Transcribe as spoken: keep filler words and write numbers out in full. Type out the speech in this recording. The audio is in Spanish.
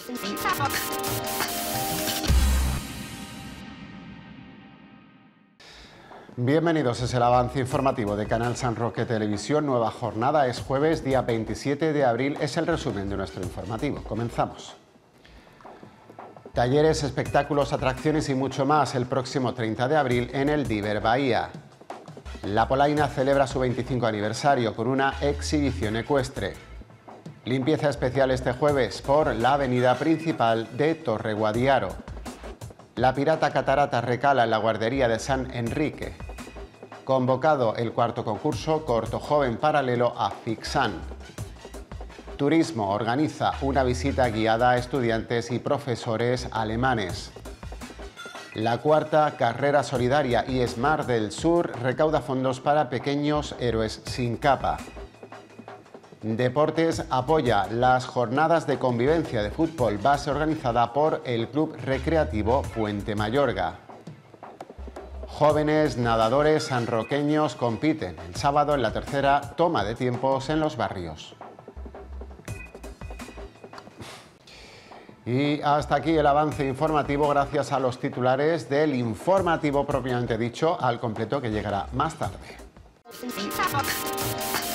Bienvenidos, es el avance informativo de Canal San Roque Televisión. Nueva jornada, es jueves, día veintisiete de abril. Es el resumen de nuestro informativo. Comenzamos. Talleres, espectáculos, atracciones y mucho más el próximo treinta de abril en el Diver Bahía. La Polaina celebra su veinticinco aniversario con una exhibición ecuestre. Limpieza especial este jueves por la avenida principal de Torre Guadiaro. La Pirata Catarata recala en la guardería de San Enrique. Convocado el cuarto concurso Corto Joven paralelo a Fixan. Turismo organiza una visita guiada a estudiantes y profesores alemanes. La cuarta carrera solidaria y Smart del Sur recauda fondos para pequeños héroes sin capa. Deportes apoya las jornadas de convivencia de fútbol base organizada por el Club Recreativo Puente Mayorga. Jóvenes nadadores sanroqueños compiten el sábado en la tercera toma de tiempos en los barrios. Y hasta aquí el avance informativo gracias a los titulares del informativo propiamente dicho, al completo que llegará más tarde.